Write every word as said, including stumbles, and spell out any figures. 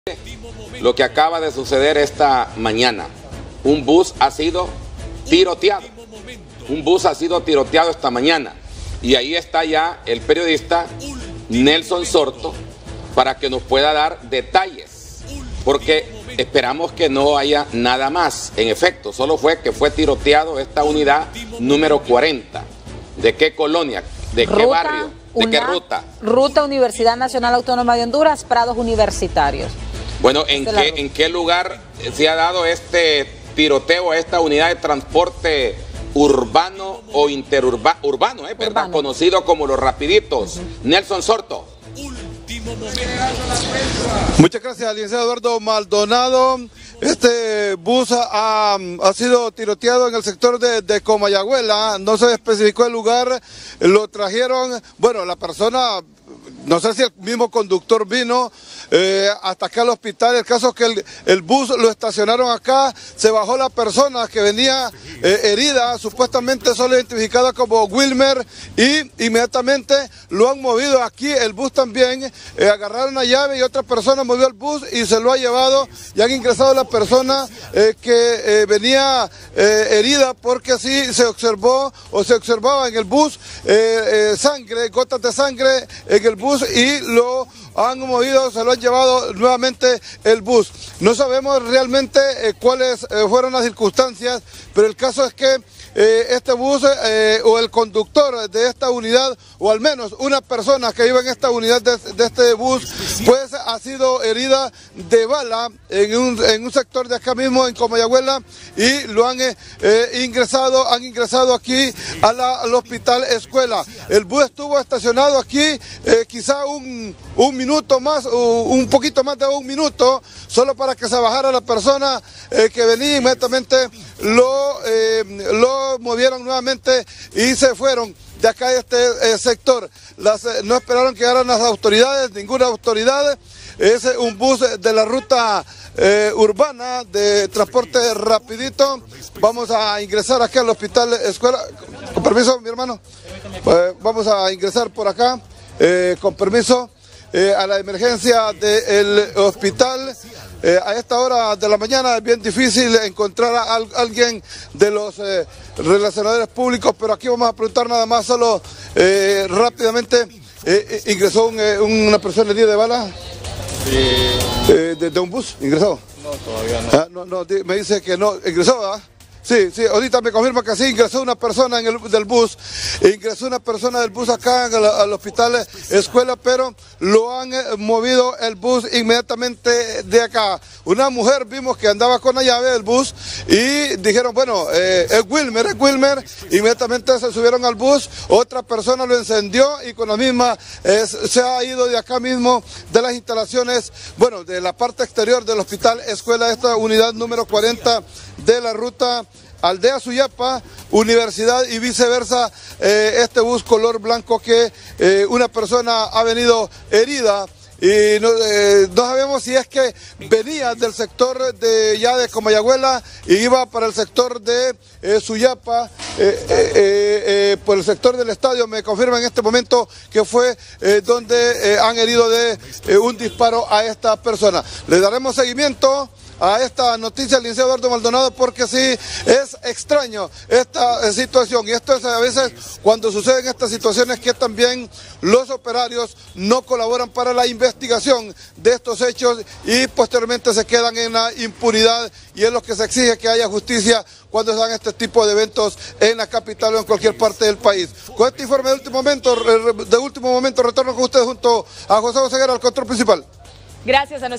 Lo que acaba de suceder esta mañana, un bus ha sido tiroteado, un bus ha sido tiroteado esta mañana y ahí está ya el periodista Nelson Sorto para que nos pueda dar detalles, porque esperamos que no haya nada más. En efecto, solo fue que fue tiroteado esta unidad número cuarenta. ¿De qué colonia? ¿De qué barrio? ¿De qué ruta? Ruta Universidad Nacional Autónoma de Honduras, Prados Universitarios. Bueno, ¿en qué, ¿en qué lugar se ha dado este tiroteo a esta unidad de transporte urbano o interurbano, eh, ¿verdad? Conocido como los rapiditos? Uh-huh. Nelson Sorto. Muchas gracias, licenciado Eduardo Maldonado. Este bus ha, ha sido tiroteado en el sector de, de Comayagüela, no se especificó el lugar, lo trajeron, bueno, la persona, no sé si el mismo conductor vino eh, hasta acá al hospital. El caso es que el, el bus lo estacionaron acá, se bajó la persona que venía eh, herida, supuestamente solo identificada como Wilmer, y inmediatamente lo han movido aquí, el bus también, eh, agarraron la llave y otra persona movió el bus y se lo ha llevado y han ingresado la persona eh, que eh, venía eh, herida, porque así se observó o se observaba en el bus eh, eh, sangre, gotas de sangre en el bus, y lo han movido, se lo han llevado nuevamente el bus. No sabemos realmente eh, cuáles eh, fueron las circunstancias, pero el caso es que eh, este bus eh, o el conductor de esta unidad, o al menos una persona que iba en esta unidad de, de este bus, pues ha sido herida de bala en un, en un sector de acá mismo en Comayagüela, y lo han eh, eh, ingresado, han ingresado aquí a la, al hospital escuela. El bus estuvo estacionado aquí eh, quizá un, un minuto más, o un poquito más de un minuto, solo para que se bajara la persona eh, que venía. Inmediatamente lo, eh, lo movieron nuevamente y se fueron de acá de este eh, sector. Las, eh, no esperaron que llegaran las autoridades, ninguna autoridad. Es un bus de la ruta eh, urbana de transporte rapidito. Vamos a ingresar aquí al hospital escuela. Con permiso, mi hermano. Eh, vamos a ingresar por acá, eh, con permiso, eh, a la emergencia del hospital. Eh, a esta hora de la mañana es bien difícil encontrar a, a alguien de los eh, relacionadores públicos, pero aquí vamos a preguntar nada más, solo eh, rápidamente. Eh, ingresó un, eh, una persona herida de bala. Sí. Eh, de, de un bus, ¿ingresó? No, todavía no. Ah, no, no, me dice que no, ¿ingresó, ¿verdad? Sí, sí, ahorita me confirma que sí, ingresó una persona en el del bus, ingresó una persona del bus acá al, al hospital escuela, pero lo han eh, movido el bus inmediatamente de acá. Una mujer vimos que andaba con la llave del bus y dijeron, bueno, eh, es Wilmer, es Wilmer, inmediatamente se subieron al bus, otra persona lo encendió y con la misma eh, se ha ido de acá mismo, de las instalaciones, bueno, de la parte exterior del hospital escuela, esta unidad número cuarenta de la ruta Aldea Suyapa, Universidad y viceversa, eh, este bus color blanco que eh, una persona ha venido herida. Y no, eh, no sabemos si es que venía del sector de ya de Comayagüela y iba para el sector de eh, Suyapa, eh, eh, eh, por el sector del estadio. Me confirma en este momento que fue eh, donde eh, han herido de eh, un disparo a esta persona. Le daremos seguimiento a esta noticia, al licenciado Eduardo Maldonado, porque sí es extraño esta eh, situación, y esto es a veces cuando suceden estas situaciones que también los operarios no colaboran para la investigación de estos hechos y posteriormente se quedan en la impunidad, y es lo que se exige, que haya justicia cuando se dan este tipo de eventos en la capital o en cualquier parte del país. Con este informe de último momento, de último momento retorno con ustedes junto a José Oseguera, al control principal. Gracias a nuestro